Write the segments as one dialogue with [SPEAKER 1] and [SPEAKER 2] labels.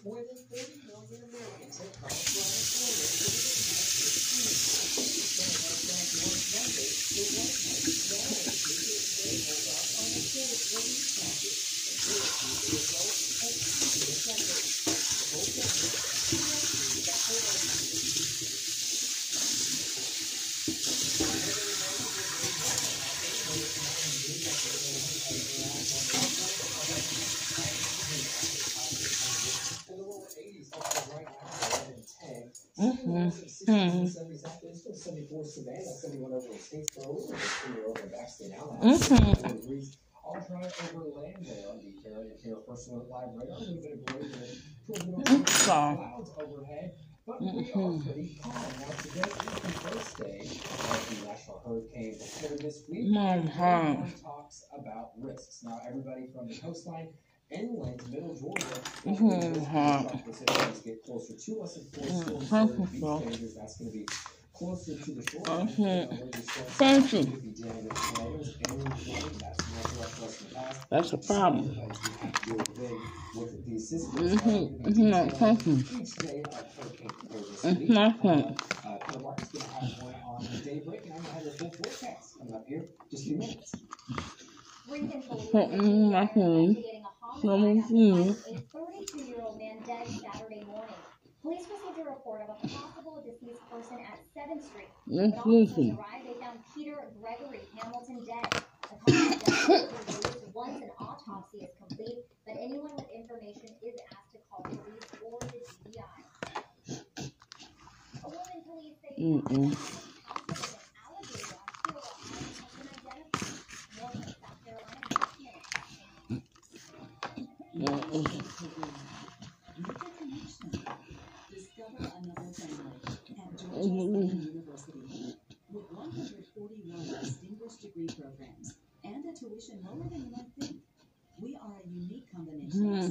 [SPEAKER 1] More than 30 million Americans have called for unemployment over the past 6 weeks. Back last Monday, the White House validated its may hold off on the full relief package until it sees the results of previous efforts. The whole government directly got hold of it.
[SPEAKER 2] Mm-hmm.
[SPEAKER 1] 74 Savannah, 71 over Statesboro, 60 over Baxter now. All dry over Landale on the Carolina First Alert Live radar. A little bit of gray clouds overhead, but we are pretty calm. Now today is the first day of the National Hurricane Center this week. Everyone talks about risks. Now everybody from the coastline inland to middle Georgia, get closer to us. Of course, that's going to be closer to the shore.
[SPEAKER 2] Thank you. That's a problem. It's not talking. It's not talking.
[SPEAKER 3] A 32-year-old man dead Saturday morning. Police received a report of a possible deceased person at 7th Street. When officers arrived, they found Peter Gregory Hamilton dead. The cause of death will be released once an autopsy is complete, but anyone with information is asked to call police or the DVI. A woman police say has been alligator on Steel Island has been identified. More from South Carolina.
[SPEAKER 4] Discover another family at Georgia State University. With 141 distinguished degree programs and a tuition lower than you might think, we are a unique combination of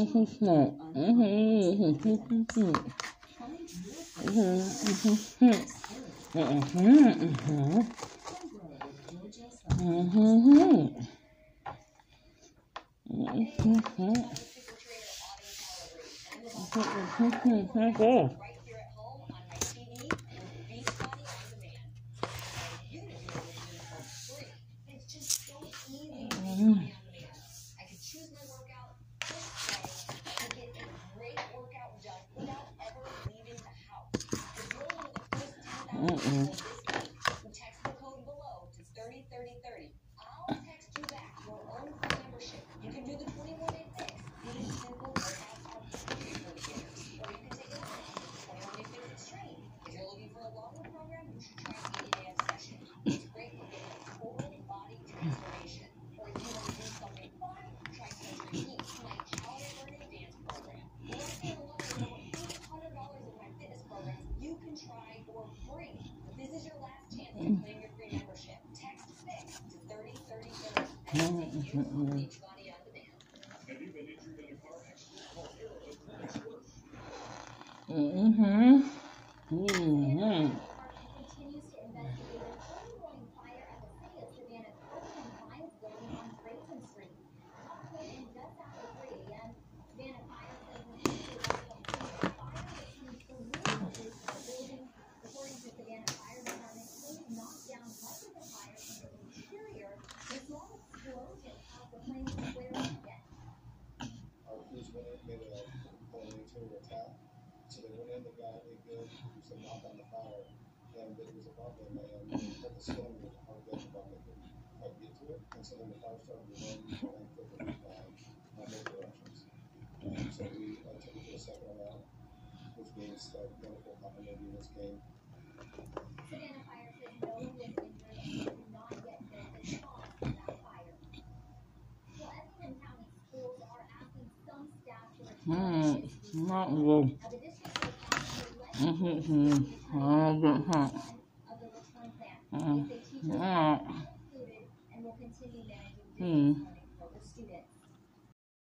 [SPEAKER 3] Right here at home on my TV with Beachbody on demand. You to do it for free. It's just so easy to Beachbody on demand. I could choose my workout this way and get a great workout done without ever leaving the house. If you're one of the first 10,000 people this week who text the code below to 303030, I'll text you back your own free membership. You can do the 21-day fix. These simple workouts are free for beginners. Or you can take it on 21-day fix extreme. If you're looking for a longer program, you should try 80-day obsession. It's great for getting a total body transformation. Or if you want to do something fun, try Century Heat, my calorie burning dance program. Or if you're alone with over $800 of my fitness programs, you can try for free. This is your last chance to claim your free membership. Text FIX to 303030 and take you Beachbody on demand.
[SPEAKER 5] Have you been injured in a car accident? Call Hero to finish work.
[SPEAKER 3] Continues to investigate an ongoing fire at the City of Savannah's Oakland Science Building on Grayson Street. Upward and just after 3 a.m., Savannah Fire says an fire that seems to really reduce the building. According to Savannah Fire Department, flames knocked down much of the fire from the interior. A small explosion caused the flames to flare up again.
[SPEAKER 6] Our crews went in, made an interior attack. So they went in, they got a good knock on the fire, and it was above them, and the stone was hard to get above them, couldn't quite get to it, and so then the fire started to run and quickly both directions. So we took it to the second round, which means that medical continuity in this game.
[SPEAKER 3] Savannah Fire says no one was injured and did not yet know the cause of that fire. Well, Effingham County schools are asking some staff to return to
[SPEAKER 2] Not good.
[SPEAKER 3] the district of the return plan. They say teachers are included and will continue managing distance learning for the students.